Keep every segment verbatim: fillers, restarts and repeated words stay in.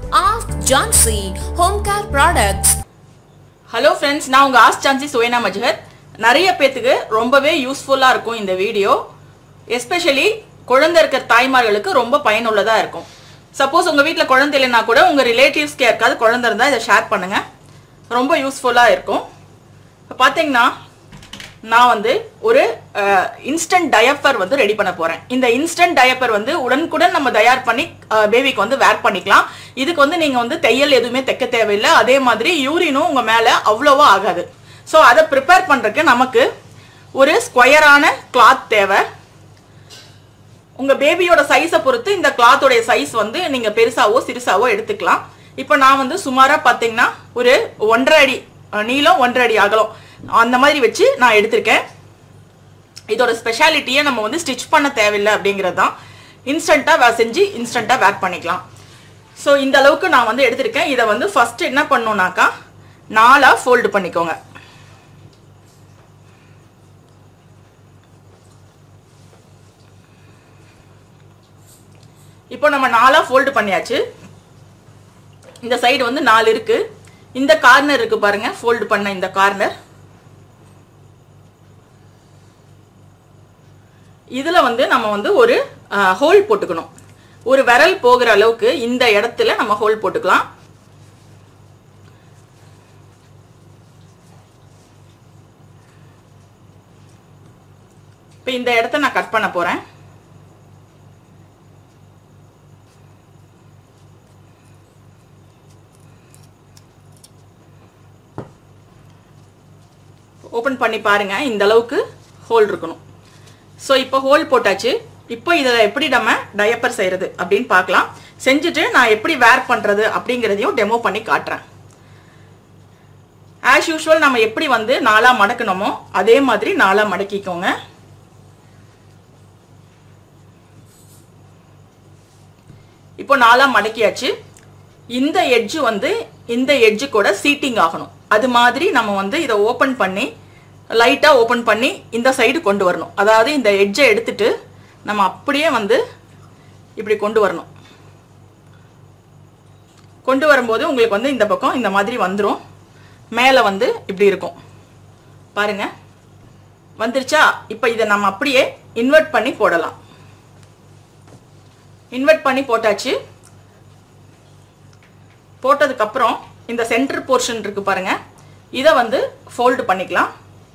Ask Jansi Home Care Products. Hello friends, நான் உங்க Ask Jansi சுவேனா Mazhar. நிறைய பேத்துக்கு ரொம்பவே யூஸ்ஃபுல்லா இருக்கும் இந்த வீடியோ. எஸ்பெஷலி குழந்தை இருக்கிற தாய்மார்களுக்கு ரொம்ப பயனுள்ளதா இருக்கும். சப்போஸ் உங்க வீட்ல குழந்தை இல்லைனா கூட உங்க ரிலேட்டிவ்ஸ்க்கு யாருக்காவது குழந்தை இருந்தா இத ஷேர் பண்ணுங்க. ரொம்ப யூஸ்ஃபுல்லா இருக்கும். பாத்தீங்கன்னா நான் வந்து ஒரு இன்ஸ்டன்ட் டயப்பர் வந்து ரெடி பண்ண போறேன். இந்த இன்ஸ்டன்ட் டயப்பர் வந்து உடனுக்குடன் நம்ம தயார் பண்ணி பேபிக்கு வந்து வேர் பண்ணிக்கலாம். இதுக்கு வந்து நீங்க வந்து தையல் எதுவுமே தைக்க தேவையில்லை. அதே மாதிரி யூரினும் உங்க மேல அவ்வளவா ஆகாது. ஸோ அதை ப்ரிப்பேர் பண்றதுக்கு நமக்கு ஒரு ஸ்கொயரான கிளாத் தேவை. உங்க பேபியோட சைஸை பொறுத்து இந்த கிளாத்தோட சைஸ் வந்து நீங்க பெருசாவோ சிறுசாவோ எடுத்துக்கலாம். இப்போ நான் வந்து சுமாரா பாத்தீங்கன்னா ஒரு ஒன்றரை அடி நீளம் ஒன்றரை அடி அகலம் அந்த மாதிரி வச்சு நான் எடுத்திருக்கேன். இதோட ஸ்பெஷாலிட்டியை நம்ம வந்து ஸ்டிச் பண்ண தேவையில்லை அப்படிங்கிறது தான். இன்ஸ்டன்ட்டாக செஞ்சு இன்ஸ்டன்ட்டாக வேர் பண்ணிக்கலாம். ஸோ இந்த அளவுக்கு நான் வந்து எடுத்திருக்கேன். இதை வந்து ஃபர்ஸ்ட் என்ன பண்ணணும்னாக்கா நாலா ஃபோல்டு பண்ணிக்கோங்க. இப்போ நம்ம நாலா ஃபோல்டு பண்ணியாச்சு. இந்த சைடு வந்து நாலு இருக்கு. இந்த கார்னர் இருக்கு பாருங்க, ஃபோல்டு பண்ண இந்த கார்னர். இதுல வந்து நம்ம வந்து ஒரு ஹோல் போட்டுக்கணும். ஒரு விரல் போகிற அளவுக்கு இந்த இடத்துல நம்ம ஹோல் போட்டுக்கலாம். இப்போ இந்த இடத்தை நான் கட் பண்ண போறேன். ஓபன் பண்ணி பாருங்க, இந்த அளவுக்கு ஹோல் இருக்கணும். ஸோ இப்போ ஹோல் போட்டாச்சு. இப்போ இதில் எப்படி நம்ம டயப்பர் செய்யறது அப்படின்னு பார்க்கலாம். செஞ்சுட்டு நான் எப்படி வேர் பண்றது அப்படிங்கிறதையும் டெமோ பண்ணி காட்டுறேன். ஆஸ் யூஷுவல் நம்ம எப்படி வந்து நாலா மடக்கணுமோ அதே மாதிரி நாலா மடக்கிக்கோங்க. இப்போ நாலா மடக்கியாச்சு. இந்த எட்ஜு வந்து இந்த எட்ஜு கூட சீட்டிங் ஆகணும். அது மாதிரி நம்ம வந்து இதை ஓபன் பண்ணி லைட்டா ஓபன் பண்ணி இந்த சைடு கொண்டு வரணும். அதாவது இந்த எட்ஜை எடுத்துட்டு நம்ம அப்படியே வந்து இப்படி கொண்டு வரணும். கொண்டு வரும்போது உங்களுக்கு வந்து இந்த பக்கம் இந்த மாதிரி வந்துடும். மேலே வந்து இப்படி இருக்கும் பாருங்க, வந்துருச்சா? இப்போ இதை நம்ம அப்படியே இன்வெர்ட் பண்ணி போடலாம். இன்வெர்ட் பண்ணி போட்டாச்சு. போட்டதுக்கு அப்புறம் இந்த சென்டர் போர்ஷன் இருக்கு பாருங்க, இதை வந்து ஃபோல்டு பண்ணிக்கலாம்.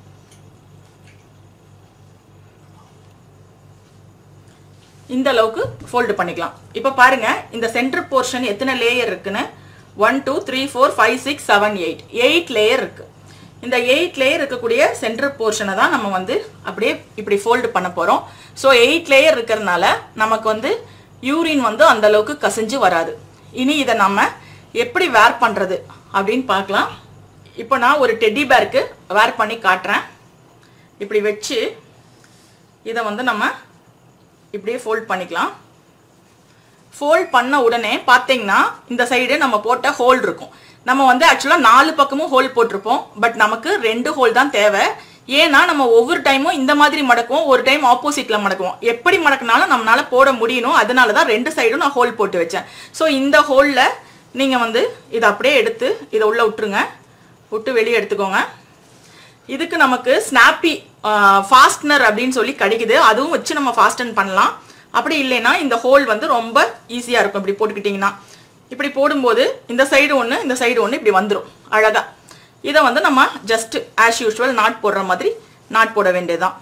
இந்த அளவுக்கு ஃபோல்டு பண்ணிக்கலாம். இப்போ பாருங்க இந்த சென்டர் போர்ஷன் எத்தனை லேயர் இருக்குன்னு. One two three four five six seven eight eight layer இருக்கு. இந்த எயிட் லேயர் இருக்கக்கூடிய சென்டர் போர்ஷனை தான் நம்ம வந்து அப்படியே இப்படி ஃபோல்டு பண்ண போறோம். ஸோ எயிட் லேயர் இருக்கிறதுனால நமக்கு வந்து யூரின் வந்து அந்த அளவுக்கு கசிஞ்சு வராது. இனி இதை நம்ம எப்படி வேர் பண்றது அப்படின்னு பார்க்கலாம். இப்போ நான் ஒரு டெட்டி பேருக்கு வேர் பண்ணி காட்டுறேன். இப்படி வச்சு இதை வந்து நம்ம இப்படியே ஃபோல்ட் பண்ணிக்கலாம். ஃபோல்ட் பண்ண உடனே பார்த்தீங்கன்னா இந்த சைடு நம்ம போட்ட ஹோல் இருக்கும். நம்ம வந்து ஆக்சுவலாக நாலு பக்கமும் ஹோல் போட்டிருப்போம். பட் நமக்கு ரெண்டு ஹோல் தான் தேவை. ஏன்னா நம்ம ஒவ்வொரு டைமும் இந்த மாதிரி மடக்குவோம், ஒரு டைம் ஆப்போசிட்ல மடக்குவோம். எப்படி மடக்கினாலும் நம்மளால போட முடியணும். அதனால தான் ரெண்டு சைடும் நான் ஹோல் போட்டு வச்சேன். ஸோ இந்த ஹோலில் நீங்கள் வந்து இதை அப்படியே எடுத்து இதை உள்ளே விட்டுருங்க. விட்டு வெளியே எடுத்துக்கோங்க. இதுக்கு நமக்கு ஸ்னாப்பி ஃபாஸ்ட்னர் அப்படின்னு சொல்லி கிடைக்குது. அதுவும் வச்சு நம்ம ஃபாஸ்டன் பண்ணலாம். அப்படி இல்லைன்னா இந்த ஹோல் வந்து ரொம்ப ஈஸியாக இருக்கும். இப்படி போட்டுக்கிட்டிங்கன்னா இப்படி போடும்போது இந்த சைடு ஒன்று இந்த சைடு ஒன்று இப்படி வந்துடும் அழகா. இதை வந்து நம்ம ஜஸ்ட் ஆஸ் யூஷுவல் நாட் போடுற மாதிரி நாட் போட வேண்டியதுதான்.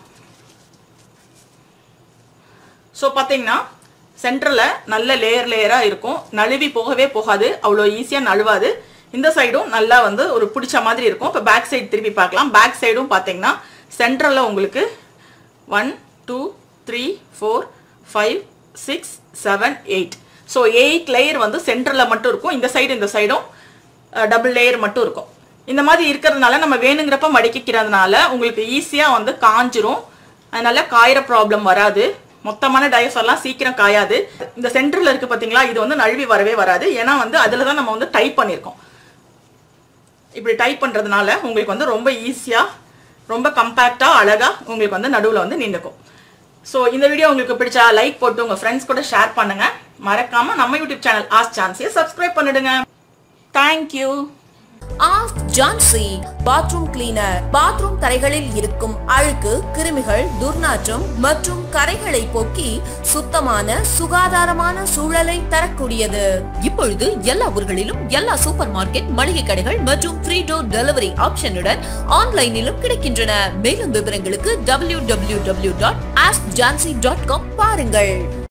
ஸோ பார்த்தீங்கன்னா சென்டரில் நல்ல லேயர் லேயராக இருக்கும். நழுவி போகவே போகாது, அவ்வளோ ஈஸியாக நழுவாது. இந்த சைடும் நல்லா வந்து ஒரு பிடிச்ச மாதிரி இருக்கும். இப்போ பேக் சைடு திருப்பி பார்க்கலாம். பேக் சைடும் பார்த்தீங்கன்னா சென்டரில் உங்களுக்கு one two three four five six seven eight so eight layer வந்து சென்டரில் மட்டும் இருக்கும். இந்த சைடு இந்த சைடும் டபுள் லேயர் மட்டும் இருக்கும். இந்த மாதிரி இருக்கிறதுனால நம்ம வேணுங்கிறப்ப மடிக்கிறதுனால உங்களுக்கு ஈஸியாக வந்து காஞ்சிரும். அதனால காயிற ப்ராப்ளம் வராது. மொத்தமான டயப்பர்லாம் சீக்கிரம் காயாது. இந்த சென்டரில் இருக்கு பார்த்தீங்களா, இது வந்து நழுவி வரவே வராது. ஏன்னா வந்து அதில் தான் நம்ம வந்து டைப் பண்ணியிருக்கோம். இப்படி டைப் பண்ணுறதுனால உங்களுக்கு வந்து ரொம்ப ஈஸியாக ரொம்ப கம்பேக்டாக அழகாக உங்களுக்கு வந்து நடுவில் வந்து நின்றுக்கும். ஸோ இந்த வீடியோ உங்களுக்கு பிடிச்சா லைக் போட்டு உங்க ஃப்ரெண்ட்ஸ் கூட ஷேர் பண்ணுங்க. மறக்காம நம்ம யூடியூப் சேனல் ஆஸ்க் ஜான்சியை சப்ஸ்கிரைப் பண்ணிடுங்க. Thank you. Ask Jhansi bathroom cleaner. Bathroom தரைகளில் இருக்கும் அழுக்கு, கிருமிகள், துர்நாற்றம் மற்றும் கரைகளை போக்கி சுத்தமான சுகாதாரமான சூழலை தரக்கூடியது. இப்பொழுது எல்லா ஊர்களிலும் எல்லா சூப்பர் மார்க்கெட், மளிகை கடைகள் மற்றும் ஃப்ரீ டோர் டெலிவரி ஆப்ஷனுடன் ஆன்லைனிலும் கிடைக்கின்றன. மேலும் விவரங்களுக்கு W W W dot ask Jhansi dot com பாருங்கள்.